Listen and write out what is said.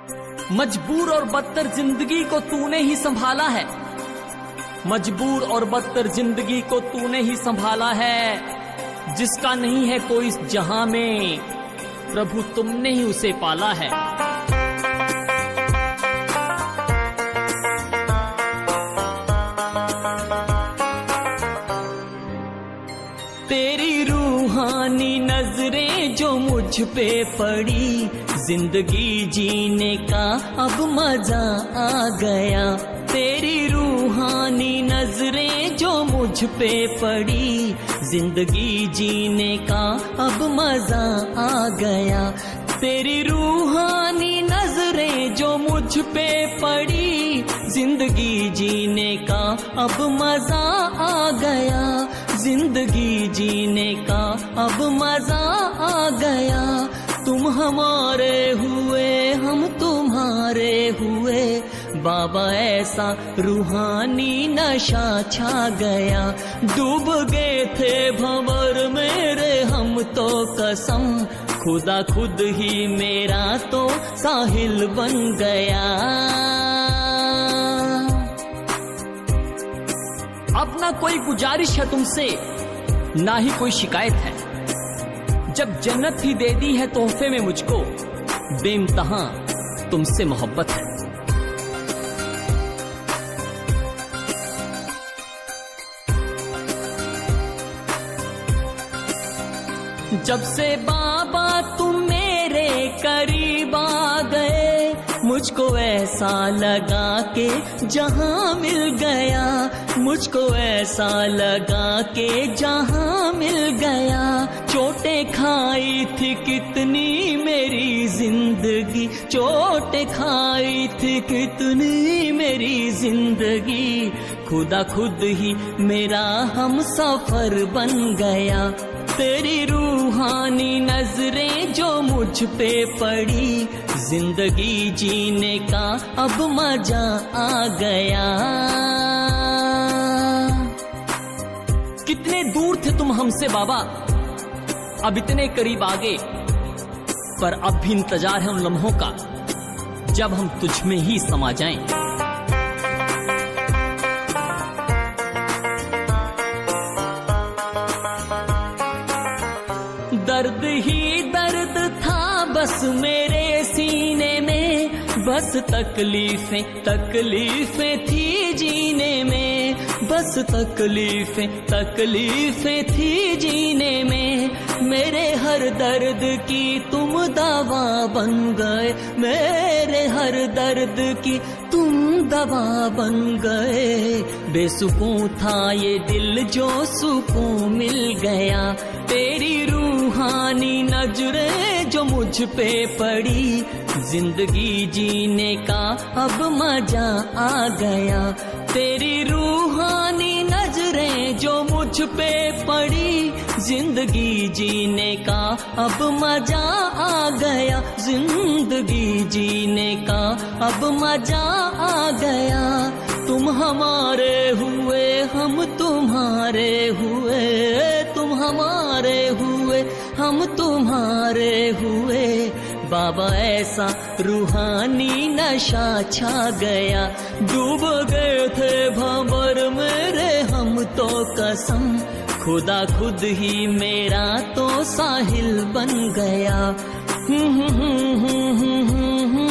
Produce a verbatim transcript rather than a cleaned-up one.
मजबूर और बदतर जिंदगी को तूने ही संभाला है, मजबूर और बदतर जिंदगी को तूने ही संभाला है। जिसका नहीं है कोई इस जहां में, प्रभु तुमने ही उसे पाला है। तेरी रूहानी नजरें जो मुझ पे पड़ी, जिंदगी जीने का अब मजा आ गया। तेरी रूहानी नजरें जो मुझ पे पड़ी, जिंदगी जीने का अब मजा आ गया। तेरी रूहानी नजरें जो मुझ पे पड़ी, जिंदगी जीने का अब मजा आ गया। जिंदगी जीने का अब मजा आ गया। तुम हमारे हुए हम तुम्हारे हुए, बाबा ऐसा रूहानी नशा छा गया। डूब गए थे भंवर मेरे हम तो कसम, खुदा खुद ही मेरा तो साहिल बन गया। अब ना कोई गुजारिश है तुमसे, ना ही कोई शिकायत है। जब जन्नत ही दे दी है तोहफे में मुझको, बेइंतहा तुमसे मोहब्बत है। जब से बाबा तुम मेरे करीब आ गए, मुझको ऐसा लगा कि जहां मिल गया। मुझको ऐसा लगा कि जहां मिल गया। चोटें खाई थी कितनी मेरी जिंदगी, चोटें खाई थी कितनी मेरी जिंदगी। खुदा खुद ही मेरा हम सफर बन गया। तेरी रूहानी नजरें जो मुझ पे पड़ी, जिंदगी जीने का अब मजा आ गया। कितने दूर थे तुम हमसे बाबा, अब इतने करीब आ गए। पर अब भी इंतजार है उन लम्हों का, जब हम तुझ में ही समा जाएं। दर्द ही दर्द था बस मेरे सीने में, बस तकलीफें तकलीफें थी जीने में। बस तकलीफें तकलीफें थी जीने में। मेरे हर दर्द की तुम दवा बन गए, मेरे हर दर्द की तुम दवा बन गए। बेसुकून था ये दिल जो सुकून मिल गया। तेरी रूहानी नजरें जो मुझ पे पड़ी, जिंदगी जीने का अब मजा आ गया। तेरी रूहानी नजरें जो मुझ पे पड़ी, जिंदगी जीने का अब मजा आ गया। जिंदगी जीने का अब मजा आ गया। तुम हमारे हुए हम तुम्हारे हुए, तुम हमारे हुए हम तुम्हारे हुए। बाबा ऐसा रूहानी नशा छा गया। डूब गए थे भंवर मेरे हम तो कसम, खुदा खुद ही मेरा तो साहिल बन गया।